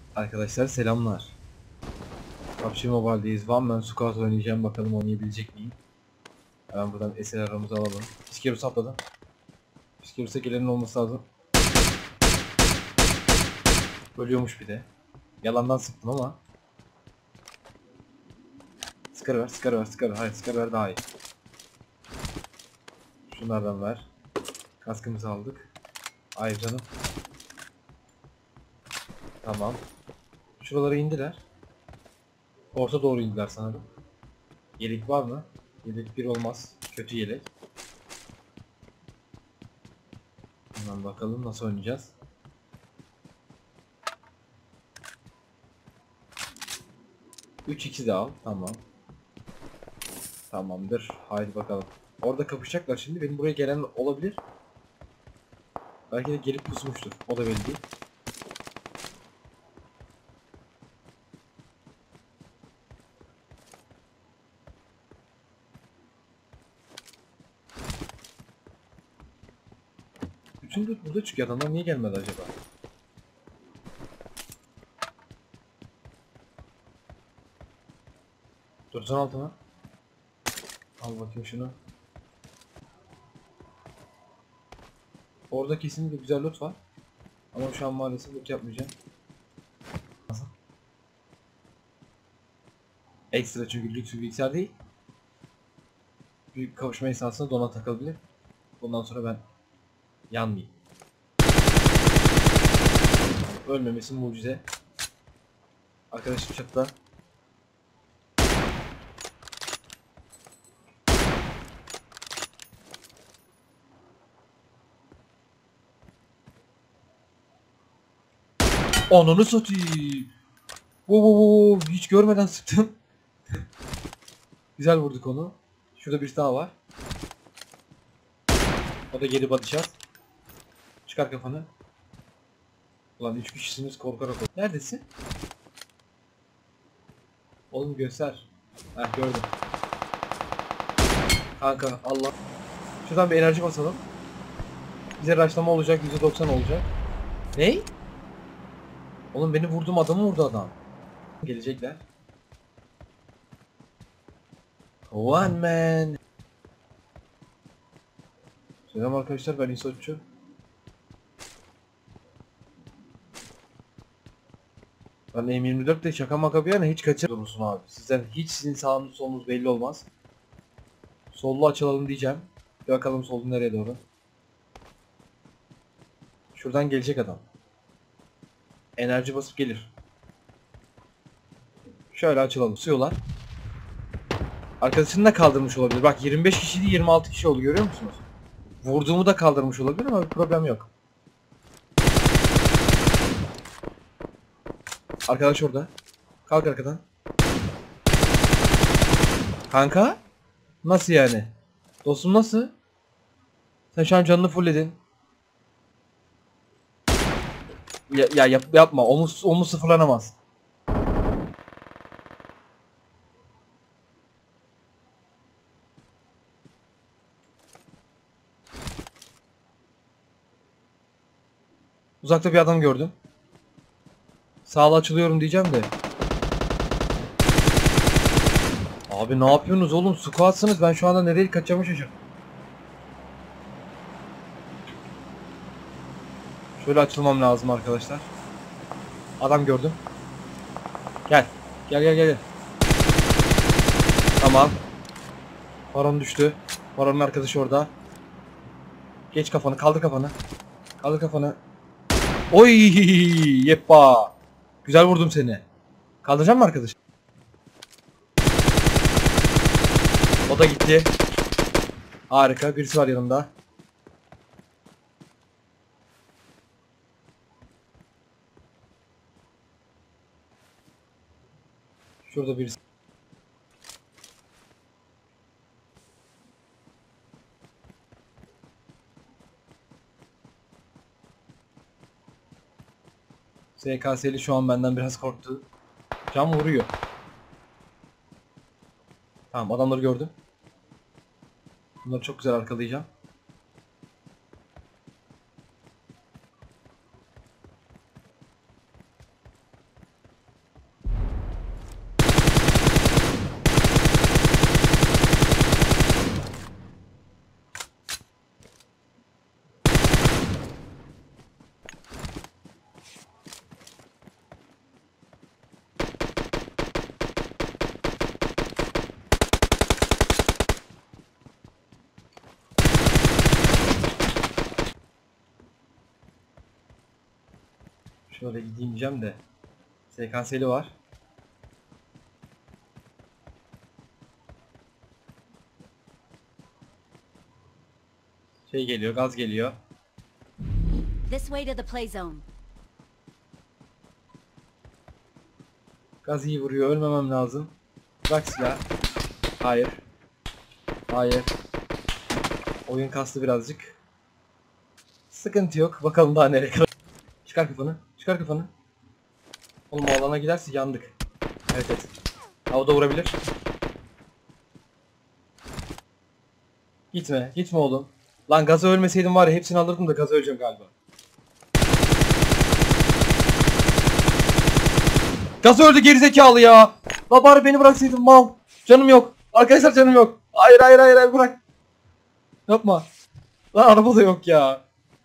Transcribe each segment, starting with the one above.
Arkadaşlar selamlar. PUBG Mobile'deyiz. One Man Squad oynayacağım. Bakalım oynayabilecek miyim? Hemen buradan eser aramızı alalım. Piskerus atladı. Piskerus'a gelenin olması lazım. Ölüyormuş bir de. Yalandan sıktım ama. Skar ver, skar ver, skar ver. Hayır, skar ver daha iyi. Şunlardan ver. Kaskımızı aldık. Hayır canım. Tamam. Şuralara indiler. Orta doğru indiler sanırım. Yelek var mı? Yelek bir olmaz. Kötü yelek. Hemen bakalım nasıl oynayacağız. 3-2 de al. Tamam. Tamamdır. Haydi bakalım. Orada kapışacaklar şimdi. Benim buraya gelen olabilir. Belki de gelip pusmuştur. O da belli değil. Bütün loot burada çıkıyor. Adamlar niye gelmedi acaba? Dur altına. Al bakayım şunu. Orada kesinlikle güzel loot var. Ama şu an maalesef loot yapmayacağım. Nasıl? Ekstra çünkü lüks bir bilgisayar değil. Büyük kavuşma esnasında dona takılabilir. Bundan sonra ben yanmayayım. Ölmemesi mucize. Arkadaşım çatıda. Ananı satayım. Wow, hiç görmeden sıktım. Güzel vurduk onu. Şurada bir daha var. O da geri body shot. Çıkar kafanı. Ulan 3 kişisiniz korkarak. Neredesin? Oğlum göster. Heh gördüm. Kanka Allah. Şuradan bir enerji basalım. Bize rushlama olacak, %90 olacak. Ney? Oğlum beni vurduğum adamı vurdu adam. Gelecekler. One man. Selam arkadaşlar, ben İsotçu. Ben M24'te şaka maka bir yana hiç kaçırmıyorsun abi. Sizden hiç sizin sağınız solunuz belli olmaz. Sollu açılalım diyeceğim. Bir bakalım sollu nereye doğru. Şuradan gelecek adam. Enerji basıp gelir. Şöyle açılalım. Suyorlar. Arkadaşını da kaldırmış olabilir. Bak 25 kişi değil 26 kişi oldu, görüyor musunuz? Vurduğumu da kaldırmış olabilir ama bir problem yok. Arkadaş orada. Kalk arkadan. Kanka? Nasıl yani? Dostum nasıl? Sen şu an canını fullledin. Yapma. Omuz sıfırlanamaz. Uzakta bir adam gördüm. Sağla açılıyorum diyeceğim de. Abi ne yapıyorsunuz oğlum? Squatsınız. Ben şu anda nereye kaçacağımı şaşırdım. Şöyle açılmam lazım arkadaşlar. Adam gördüm. Gel. Gel. Tamam. Baron düştü. Baron'un arkadaşı orada. Geç kafanı. Kaldır kafanı. Kaldır kafanı. Oy! Yeppa. Güzel vurdum seni. Kaldıracak mı arkadaş? O da gitti. Harika. Birisi var yanımda. Şurada birisi. SKS'li şu an benden biraz korktu. Cam vuruyor. Tamam, adamları gördüm. Bunları çok güzel arkalayacağım. Şöyle gideyim diyeceğim de. SKS'li var. Şey geliyor, gaz geliyor. This way to the play zone. Gaz iyi vuruyor, ölmemem lazım. Bırak silah. Hayır. Hayır. Oyun kastı birazcık. Sıkıntı yok. Bakalım daha nereye kadar. Çıkar kafanı. Çıkar kafanı. Oğlum o alana giderse yandık. Evet evet. Havada vurabilir. Gitme. Gitme oğlum. Lan gaza ölmeseydim var ya hepsini alırdım da gaza öleceğim galiba. Gaz öldü gerizekalı ya. La bari beni bıraksaydın mal. Canım yok. Arkadaşlar canım yok. Hayır hayır hayır, hayır bırak. Yapma. Lan araba da yok ya.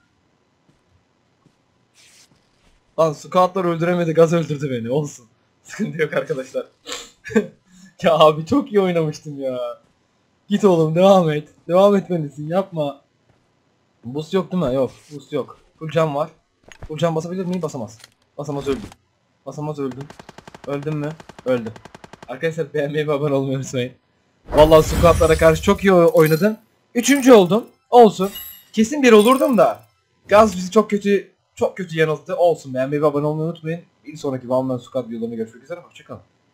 Lan squatlar öldüremedi, gaz öldürdü beni. Olsun. Sıkıntı yok arkadaşlar. Ya abi çok iyi oynamıştım ya. Git oğlum devam et. Devam etmelisin, yapma. Boost yok değil mi? Yok. Boost yok. Full can var. Full can basabilir miyim? Basamaz. Basamaz öldüm. Basamaz öldüm. Öldüm mü? Öldüm. Arkadaşlar beğenmeyi ve abone olmayı unutmayın. Vallahi squatlara karşı çok iyi oynadın. Üçüncü oldum. Olsun. Kesin bir olurdum da. Gaz bizi çok kötü yanılttı. Olsun. Beğenmeyi ve abone olmayı unutmayın. Bir sonraki One Man Squad videolarında görüşmek üzere. Hoşçakalın.